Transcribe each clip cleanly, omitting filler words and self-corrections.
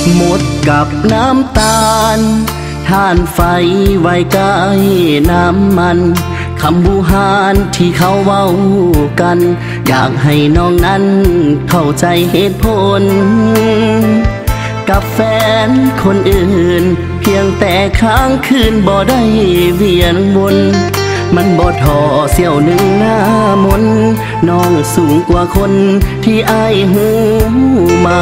หมดกับน้ำตาลท่านไฟไว้ใกล้น้ำมันคำบูหานที่เขาเว้ากันอยากให้น้องนั้นเข้าใจเหตุผลกับแฟนคนอื่นเพียงแต่ค้างคืนบ่ได้เวียนวนมันบ่ทอเสี้ยวหนึ่งหน้ามนน้องสูงกว่าคนที่อายหูมา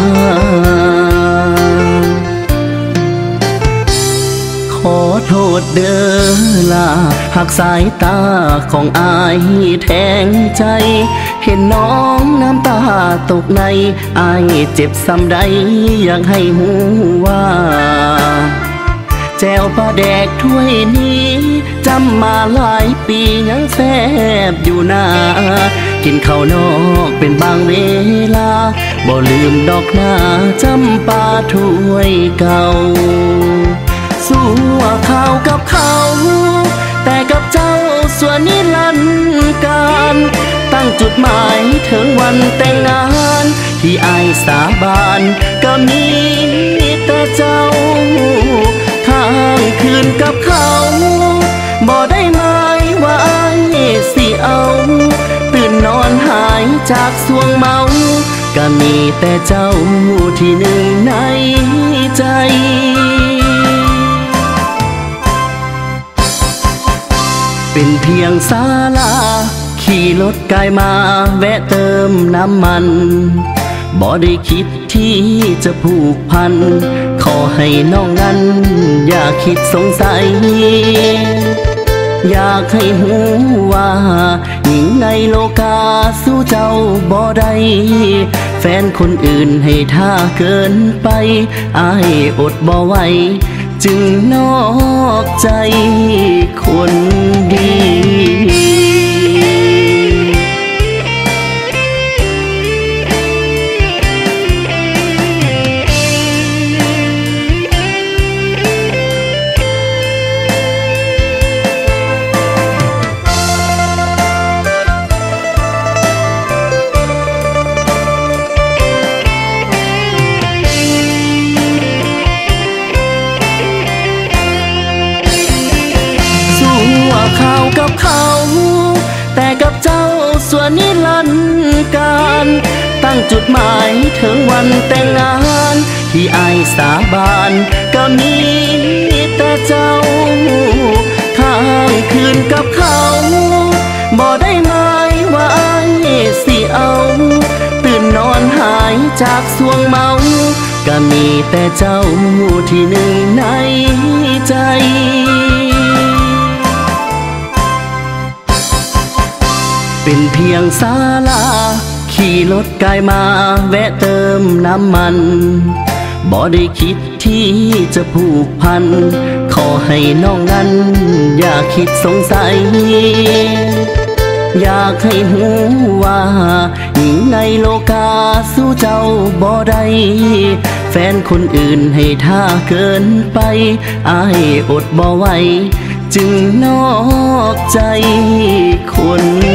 ขอโทษเด้อล่ะหากสายตาของอายแทงใจเห็นน้องน้ำตาตกในอายเจ็บซ้ำใดอยากให้หูว่าแจวปลาแดกถ้วยนี้จำมาหลายปียังแซ่บอยู่นากินข้าวนอกเป็นบางเวลาบ่ลืมดอกหน้าจำปาถ้วยเก่าสู้ข้าวกับเขาแต่กับเจ้าส่วนนิรันดร์การตั้งจุดหมายถึงวันแต่งงานที่อายสาบานก็มีแต่เจ้าข้างคืนกับเขาบ่ได้หมายว่าอายสิเอาตื่นนอนหายจากสวงเมาก็มีแต่เจ้าที่หนึ่งในใจเป็นเพียงศาลาขี่รถไกลมาแวะเติมน้ำมันบ่ได้คิดที่จะผูกพันขอให้น้องนั้นอย่าคิดสงสัยอยากให้หูว่าหญิงในโลกาสู้เจ้าบ่ได้แฟนคนอื่นให้ท่าเกินไปอ้ายอดบ่ไหวจึงนอกใจคนดีข้าวกับเขาแต่กับเจ้าส่วนนิรันดร์การตั้งจุดหมายถึงวันแต่งงานที่อายสาบานก็มีแต่เจ้าข้างคืนกับเขาบ่ได้หมายว่าอายสิเอาตื่นนอนหายจากสวงเมาก็มีแต่เจ้าที่หนึ่งในใจเป็นเพียงศาลาขี่รถไกลมาแวะเติมน้ำมันบ่ได้คิดที่จะผูกพันขอให้น้องนั้นอย่าคิดสงสัยอยากให้หูว่าหญิงในโลกาสู้เจ้าบ่ได้แฟนคนอื่นให้ท่าเกินไปอ้ายอดบ่ไหวจึงนอกใจคน